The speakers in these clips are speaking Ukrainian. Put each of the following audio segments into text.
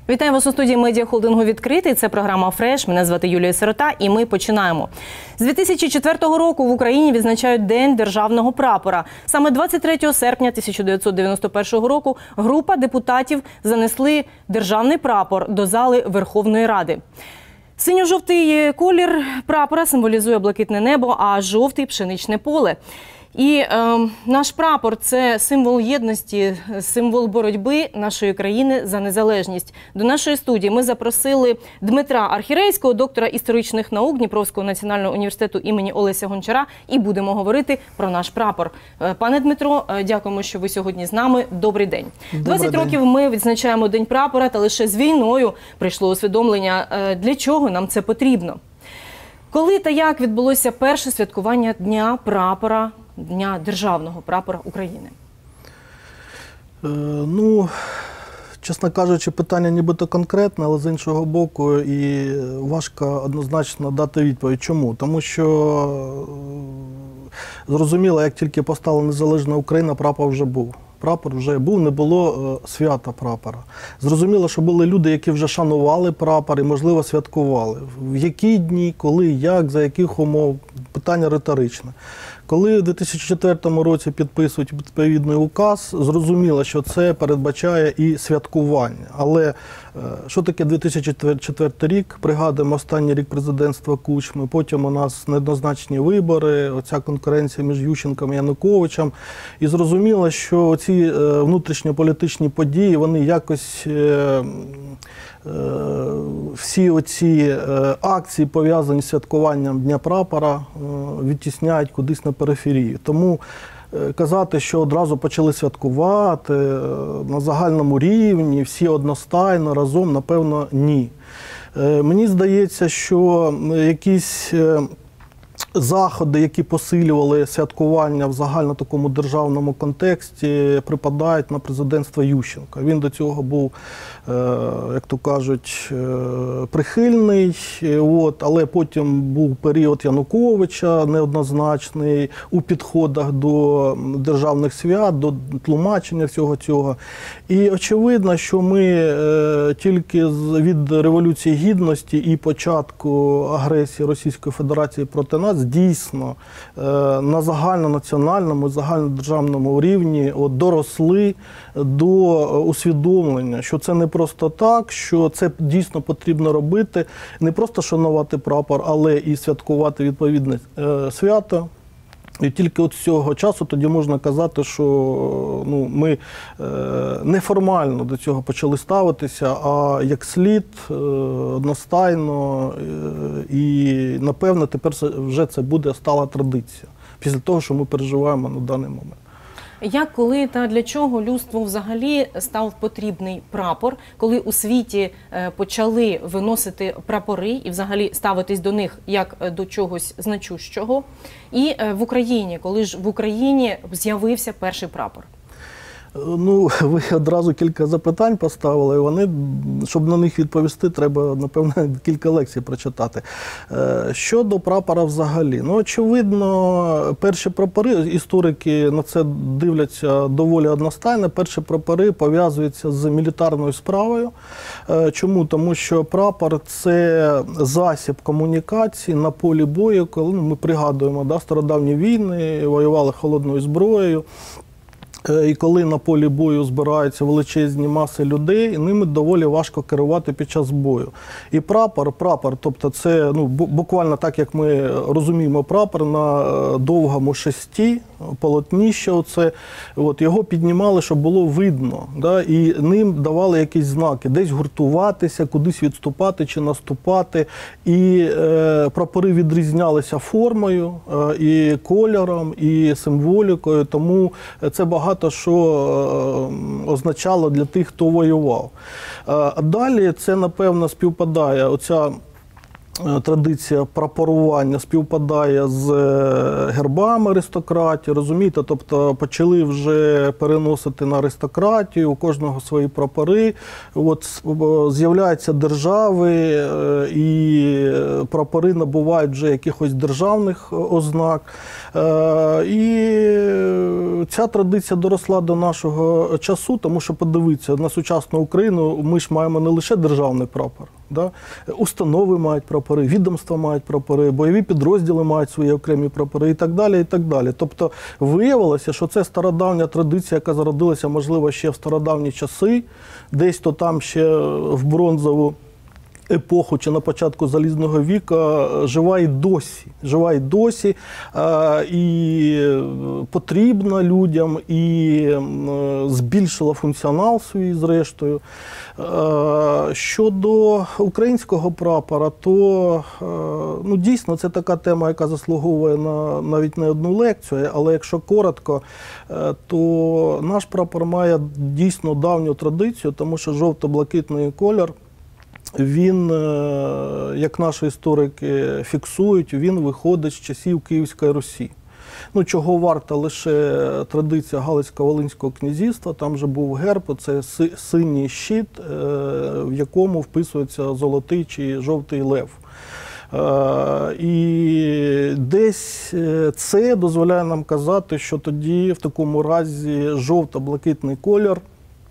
Вітаю вас у студії медіахолдингу «Відкритий». Це програма «Фреш». Мене звати Юлія Сирота і ми починаємо. З 2004 року в Україні відзначають День державного прапора. Саме 23 серпня 1991 року група депутатів занесли державний прапор до зали Верховної Ради. Синьо-жовтий колір прапора символізує блакитне небо, а жовтий – пшеничне поле. І наш прапор – це символ єдності, символ боротьби нашої країни за незалежність. До нашої студії ми запросили Дмитра Архірейського, доктора історичних наук Дніпровського національного університету імені Олеся Гончара, і будемо говорити про наш прапор. Пане Дмитро, дякуємо, що ви сьогодні з нами. Добрий день. 20 років ми відзначаємо День прапора, та лише з війною прийшло усвідомлення, для чого нам це потрібно. Коли та як відбулося перше святкування Дня прапора, Дня державного прапора України? Ну, чесно кажучи, питання нібито конкретне, але з іншого боку і важко однозначно дати відповідь. Чому? Тому що зрозуміло, як тільки постала незалежна Україна, прапор вже був. Прапор вже був, не було свята прапора. Зрозуміло, що були люди, які вже шанували прапор і, можливо, святкували. В які дні, коли, як, за яких умов – питання риторичне. Коли в 2004 році підписують відповідний указ, зрозуміло, що це передбачає і святкування. Але що таке 2004 рік? Пригадуємо останній рік президентства Кучми, потім у нас неоднозначні вибори, оця конкуренція між Ющенком і Януковичем. І зрозуміло, що ці внутрішньополітичні події, вони якось всі оці акції, пов'язані з святкуванням Дня прапора, відтісняють кудись на периферію. Тому казати, що одразу почали святкувати на загальному рівні, всі одностайно, разом, напевно, ні. Мені здається, що якісь заходи, які посилювали святкування в загально такому державному контексті, припадають на президентство Ющенка. Він до цього був, як то кажуть, прихильний, але потім був період Януковича неоднозначний у підходах до державних свят, до тлумачення всього цього. І очевидно, що ми тільки від Революції Гідності і початку агресії Російської Федерації проти нас дійсно на загальнонаціональному, загальнодержавному рівні доросли до усвідомлення, що це не просто так, що це дійсно потрібно робити, не просто шанувати прапор, але і святкувати відповідне свято. І тільки от з цього часу тоді можна казати, що ми неформально до цього почали ставитися, а як слід, одностайно, і, напевно, тепер вже це буде стала традиція, після того, що ми переживаємо на даний момент. Як, коли та для чого людству взагалі став потрібний прапор, коли у світі почали виносити прапори і взагалі ставитись до них як до чогось значущого, і в Україні, коли ж в Україні з'явився перший прапор? Ну, ви одразу кілька запитань поставили, і вони, щоб на них відповісти, треба, напевно, кілька лекцій прочитати. Щодо прапора взагалі, очевидно, перші прапори, історики на це дивляться доволі одностайно, перші прапори пов'язуються з мілітарною справою. Чому? Тому що прапор – це засіб комунікації на полі бою, коли ми пригадуємо, стародавні війни, воювали холодною зброєю. І коли на полі бою збираються величезні маси людей, ними доволі важко керувати під час бою. І прапор, тобто це буквально так, як ми розуміємо прапор, на довгому шесті, полотніще, його піднімали, щоб було видно, і ним давали якісь знаки, десь гуртуватися, кудись відступати чи наступати. І прапори відрізнялися формою, і кольором, і символікою, тому це багато що означало для тих, хто воював. Далі це, напевно, співпадає оця традиція прапорування співпадає з гербами аристократії, розумієте? Тобто почали вже переносити на аристократію, у кожного свої прапори. От з'являються держави, і прапори набувають вже якихось державних ознак. І ця традиція доросла до нашого часу, тому що, подивіться, на сучасну Україну ми ж маємо не лише державний прапор. Да? Установи мають прапори, відомства мають прапори, бойові підрозділи мають свої окремі прапори і так далі, і так далі. Тобто виявилося, що це стародавня традиція, яка зародилася, можливо, ще в стародавні часи, десь то там ще в бронзову епоху чи на початку Залізного віка, жива і досі, і потрібна людям, і збільшила функціонал свій, зрештою. Щодо українського прапора, то дійсно це така тема, яка заслуговує на навіть не одну лекцію, але якщо коротко, то наш прапор має дійсно давню традицію, тому що жовто-блакитний колір, він, як наші історики фіксують, він виходить з часів Київської Русі. Чого варта лише традиція Галицько-Волинського князівства, там же був герб, це синій щит, в якому вписується золотий чи жовтий лев. І десь це дозволяє нам казати, що тоді в такому разі жовто-блакитний колір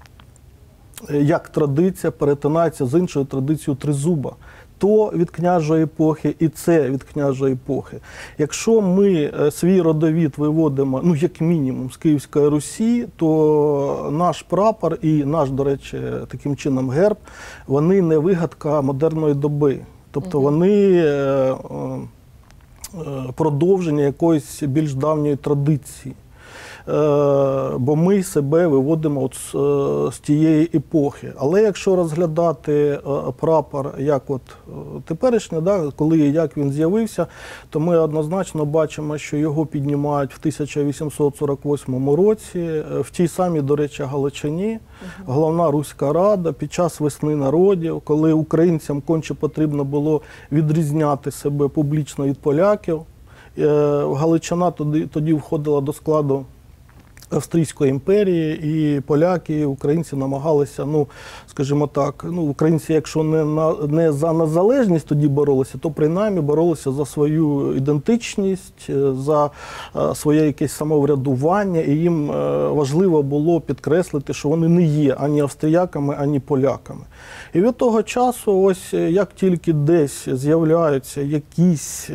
як традиція перетинається з іншою традицією тризуба. То від княжої епохи і це від княжої епохи. Якщо ми свій родовід виводимо, як мінімум, з Київської Русі, то наш прапор і наш, до речі, таким чином герб, вони не вигадка модерної доби. Тобто вони продовження якоїсь більш давньої традиції. Бо ми себе виводимо з тієї епохи. Але якщо розглядати прапор як теперішній, коли і як він з'явився, то ми однозначно бачимо, що його піднімають в 1848 році, в тій самій, до речі, Галичині, Головна Руська Рада, під час Весни народів, коли українцям конче потрібно було відрізняти себе публічно від поляків. Галичина тоді входила до складу Австрійської імперії, і поляки, і українці намагалися, скажімо так, українці, якщо не за незалежність тоді боролися, то принаймні боролися за свою ідентичність, за своє якесь самоврядування, і їм важливо було підкреслити, що вони не є ані австріяками, ані поляками. І від того часу, ось як тільки десь з'являються якісь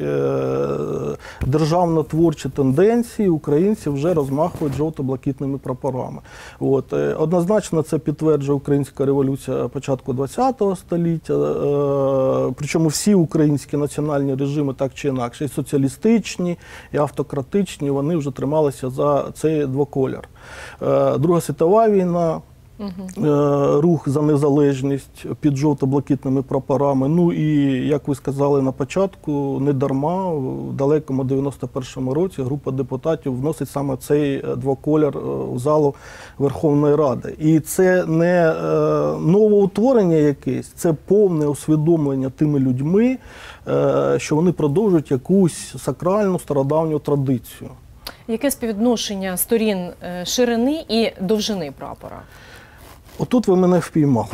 державно-творчі тенденції, українці вже розмахують жовто-блакитними прапорами. Однозначно це підтверджує Українська революція початку ХХ століття, причому всі українські національні режими так чи інакше, і соціалістичні, і автократичні, вони вже трималися за цей двоколір. Друга світова війна, рух за незалежність під жовто-блакитними прапорами. І, як ви сказали на початку, не дарма в далекому 91-му році група депутатів вносить саме цей двоколір в залу Верховної Ради. І це не новоутворення якесь, це повне усвідомлення тими людьми, що вони продовжують якусь сакральну стародавню традицію. Яке співвідношення сторін ширини і довжини прапора? Отут ви мене впіймали.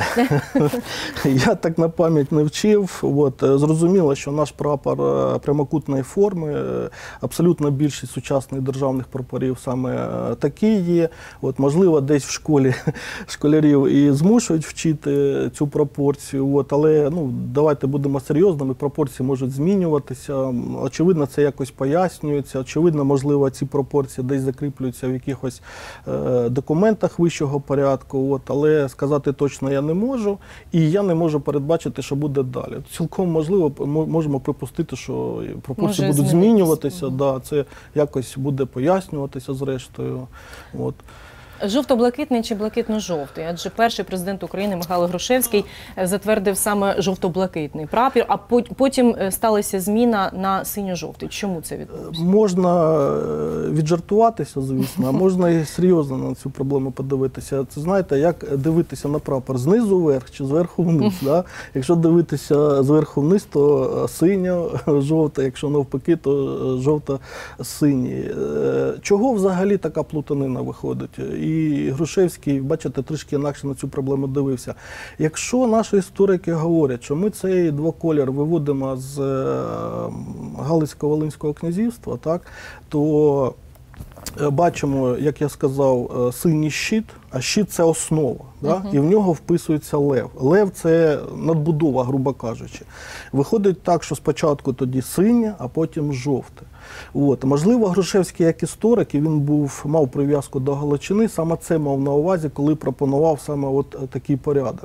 Я так на пам'ять не вчив. Зрозуміло, що наш прапор прямокутної форми, абсолютно більшість сучасних державних прапорів саме такі є. Можливо, десь в школі школярів і змушують вчити цю пропорцію, але давайте будемо серйозними, пропорції можуть змінюватися. Очевидно, це якось пояснюється. Очевидно, можливо, ці пропорції десь закріплюються в якихось документах вищого порядку, але сказати точно я не можу, і я не можу передбачити, що буде далі. Цілком можливо, можемо припустити, що пропорції будуть змінюватися, це якось буде пояснюватися зрештою. Жовто-блакитний чи блакитно-жовтий? Адже перший президент України Михайло Грушевський затвердив саме жовто-блакитний прапор, а потім сталася зміна на синьо-жовтий. Чому це відбулося? Можна віджартуватися, звісно, а можна і серйозно на цю проблему подивитися. Це, знаєте, як дивитися на прапор знизу вверх чи зверху вниз. Да? Якщо дивитися зверху вниз, то синьо-жовта, якщо навпаки, то жовто-синій. Чого взагалі така плутанина виходить? І Грушевський, бачите, трішки інакше на цю проблему дивився. Якщо наші історики говорять, що ми цей двоколір виводимо з Галицько-Волинського князівства, так, то бачимо, як я сказав, синій щит, а щит – це основа, да? І в нього вписується лев. Лев – це надбудова, грубо кажучи. Виходить так, що спочатку тоді синє, а потім жовте. От. Можливо, Грушевський як історик, і він мав прив'язку до Галичини, саме це мав на увазі, коли пропонував саме от такий порядок.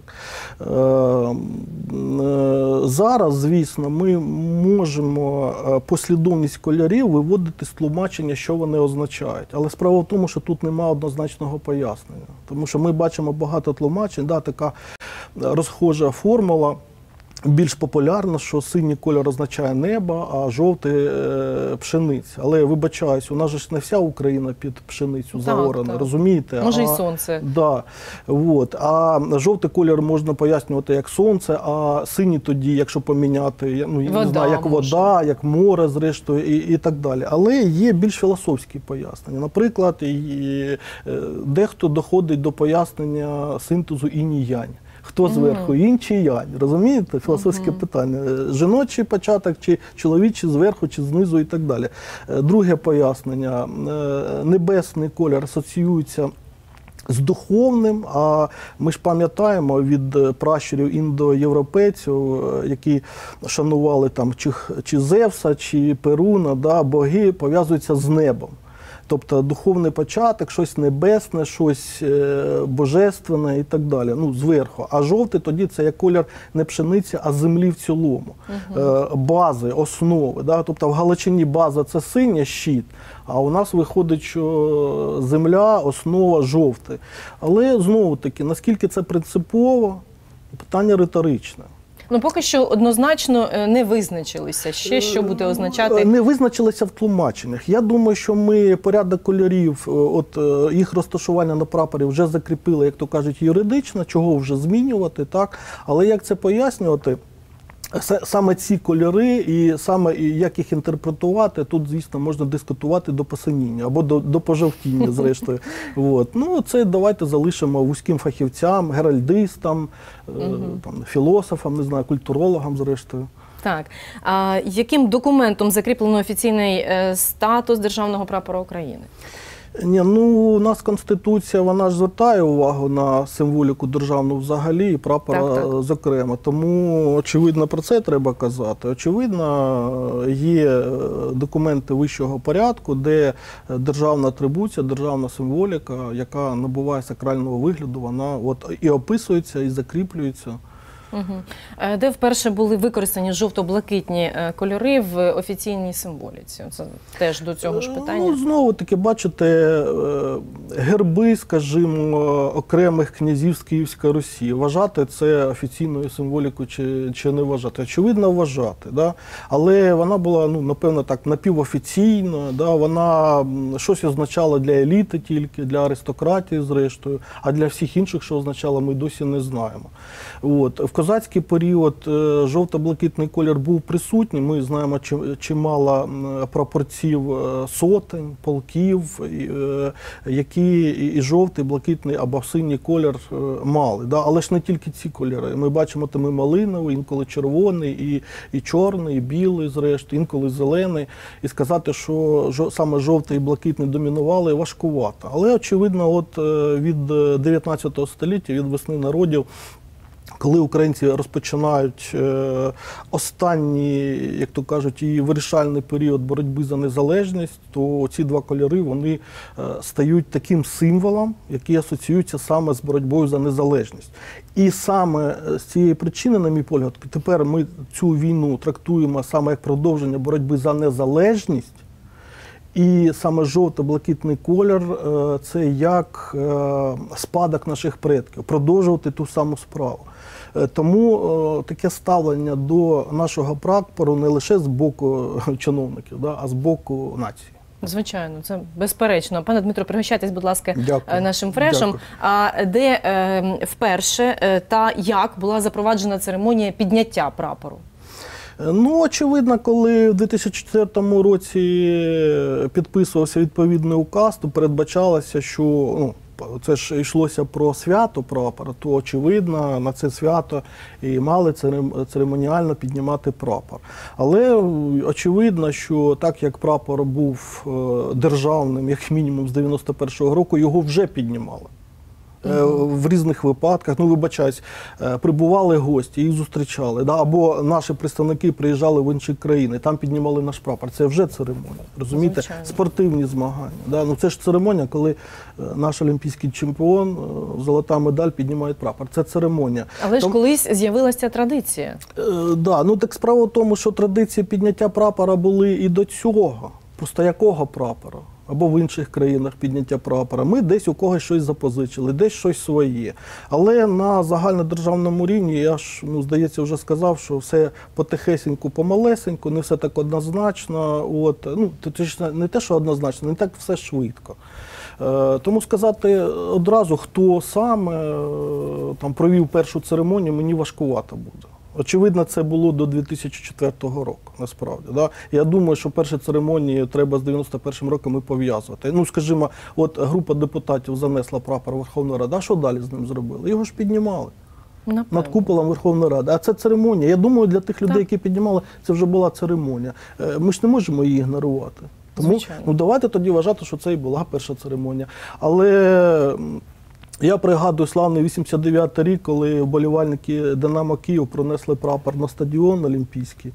Зараз, звісно, ми можемо послідовність кольорів виводити з тлумачення, що вони означають. Але справа в тому, що тут немає однозначного пояснення. Тому що ми бачимо багато тлумачень, да, така розхожа формула. Більш популярно, що синій кольор означає небо, а жовтий – пшениця. Але, вибачаюсь, у нас же ж не вся Україна під пшеницю заорана, розумієте? Може і сонце. Да, от. А жовтий кольор можна пояснювати як сонце, а синій тоді, якщо поміняти, ну, не знаю, як вода, як море, зрештою, і так далі. Але є більш філософські пояснення. Наприклад, дехто доходить до пояснення синтезу інь-янь. Хто зверху, інь чи янь, розумієте? Філософське питання. Жіночий початок, чи чоловічий зверху, чи знизу і так далі. Друге пояснення. Небесний колір асоціюється з духовним, а ми ж пам'ятаємо від пращурів індоєвропейців, які шанували там чи Зевса, чи Перуна, да, боги пов'язуються з небом. Тобто духовний початок, щось небесне, щось божественне і так далі, ну, зверху. А жовтий тоді це як колір не пшениці, а землі в цілому. Бази, основи. Да? Тобто в Галичині база – це синій щит, а у нас виходить, що земля, основа, жовтий. Але, знову-таки, наскільки це принципово, питання риторичне. Ну, поки що однозначно не визначилися ще, що буде означати. Не визначилися в тлумаченнях. Я думаю, що ми порядок кольорів, от їх розташування на прапорі вже закріпили, як то кажуть, юридично, чого вже змінювати, так? Але як це пояснювати? Саме ці кольори і саме як їх інтерпретувати, тут, звісно, можна дискутувати до посиніння або до пожовтіння, зрештою. От. Ну, це давайте залишимо вузьким фахівцям, геральдистам, там, філософам, не знаю, культурологам, зрештою. Так. А яким документом закріплено офіційний статус державного прапора України? Ні, ну, у нас Конституція, вона ж звертає увагу на символіку державну взагалі і прапора зокрема. Тому, очевидно, про це треба казати. Очевидно, є документи вищого порядку, де державна атрибуція, державна символіка, яка набуває сакрального вигляду, вона от і описується, і закріплюється. Де вперше були використані жовто-блакитні кольори в офіційній символіці? Це теж до цього ж питання. Ну, знову-таки, бачите, герби, скажімо, окремих князів з Київської Русі. Вважати це офіційною символікою чи не вважати? Очевидно, вважати. Да? Але вона була, ну, напевно, так, напівофіційна. Да? Вона щось означала для еліти тільки, для аристократії, зрештою, а для всіх інших, що означало, ми досі не знаємо. От. В козацький період жовто-блакитний колір був присутній. Ми знаємо чимало прапорців сотень, полків, які і жовтий, блакитний або синій колір мали. Да? Але ж не тільки ці кольори. Ми бачимо там і малиновий, інколи червоний, і чорний, і білий, зрештою, інколи зелений. І сказати, що саме жовтий і блакитний домінували, важкувато. Але, очевидно, от від 19 століття, від весни народів, коли українці розпочинають останній, як то кажуть, і вирішальний період боротьби за незалежність, то ці два кольори, вони стають таким символом, який асоціюється саме з боротьбою за незалежність. І саме з цієї причини, на мій погляд, тепер ми цю війну трактуємо саме як продовження боротьби за незалежність, І саме жовто-блакитний колір – це як спадок наших предків, продовжувати ту саму справу. Тому таке ставлення до нашого прапору не лише з боку чиновників, а з боку нації. Звичайно, це безперечно. Пане Дмитро, пригощайтесь, будь ласка, Дякую. нашим фрешем. Дякую. А де вперше та як була запроваджена церемонія підняття прапору? Ну, очевидно, коли в 2004 році підписувався відповідний указ, то передбачалося, що це ж йшлося про свято прапора, то, очевидно, на це свято і мали церемоніально піднімати прапор. Але очевидно, що так як прапор був державним, як мінімум з 91-го року, його вже піднімали. В різних випадках, вибачаюсь, прибували гості, їх зустрічали, або наші представники приїжджали в інші країни, там піднімали наш прапор. Це вже церемонія, розумієте? Звичайно. Спортивні змагання. Це ж церемонія, коли наш олімпійський чемпіон, золота медаль, піднімає прапор. Це церемонія. Але ж колись з'явилася традиція. Так справа в тому, що традиції підняття прапора були і до цього. Просто якого прапора? Або в інших країнах підняття прапора. Ми десь у когось щось запозичили, десь щось своє. Але на загальнодержавному рівні, я ж, здається, вже сказав, що все потихесеньку, помалесеньку, не все так однозначно. Не те, що однозначно, не так все швидко. Тому сказати одразу, хто саме там провів першу церемонію, мені важкувато буде. Очевидно, це було до 2004 року, насправді. Я думаю, що перші церемонії треба з 91-м роком і пов'язувати. Скажімо, група депутатів занесла прапор Верховної Ради, а що далі з ним зробили? Його ж піднімали. Напевно. Над куполом Верховної Ради. А це церемонія. Я думаю, для тих людей, які піднімали, це вже була церемонія. Ми ж не можемо її ігнорувати. Тому давайте тоді вважати, що це і була перша церемонія. Але я пригадую славний 89-й рік, коли вболівальники «Динамо Київ» пронесли прапор на стадіон Олімпійський.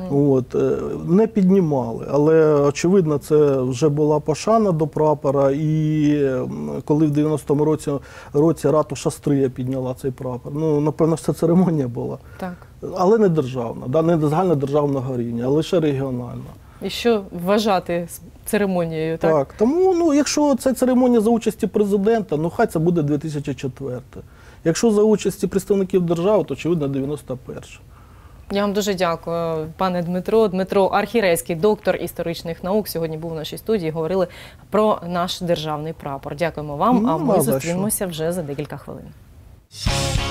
Не піднімали, але, очевидно, це вже була пошана до прапора. І коли в 90-му році ратуша Стрия підняла цей прапор, напевно, це церемонія була. Так. Але не державна, не загальнодержавного рівня, а лише регіональна. І що вважати церемонією, так? Так, тому, якщо це церемонія за участі президента, хай це буде 2004. Якщо за участі представників держави, то, очевидно, 91. Я вам дуже дякую, пане Дмитро. Дмитро Архірейський, доктор історичних наук, сьогодні був у нашій студії, говорили про наш державний прапор. Дякуємо вам, а ми зустрінемося вже за декілька хвилин.